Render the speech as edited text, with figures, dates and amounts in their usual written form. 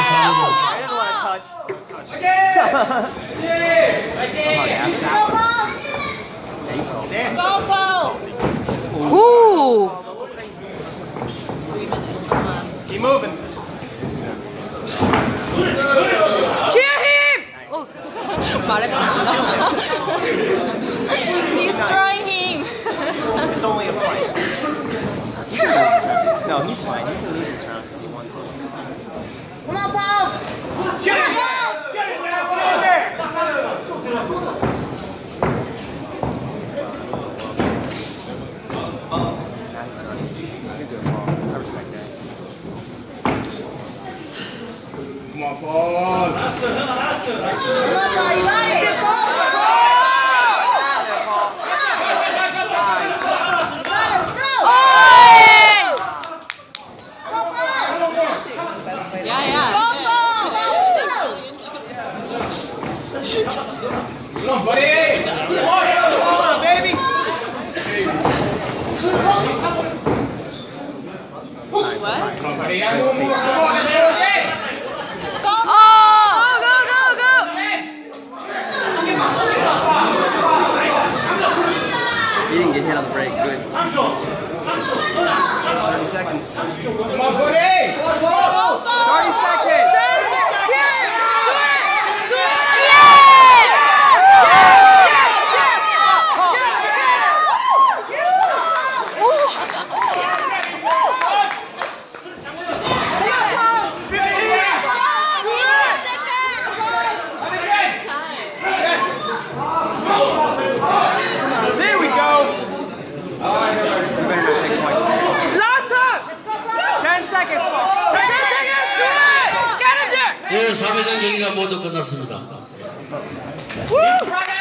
didn't want to touch. Ooh! 3 minutes. Keep moving. Cheer him! Oh, destroy him. It's only a fight. No, he's fine. He can lose this round because he won two. Come on, Paul! Get it! Get it! Get there! That's right. You're good, Paul. I respect that. Come on, Paul. Come on, Paul, you got it! Come on, buddy! Come on, baby! What? Come on, buddy! Come on, Go! Oh! Go, go, go, You didn't get hit on the break. Good. 30 seconds. Come on, buddy! 30 seconds! There we go! 10 seconds! 10 seconds! Do it! Get him there! 네, 3회전 경기가 모두 끝났습니다. Woo!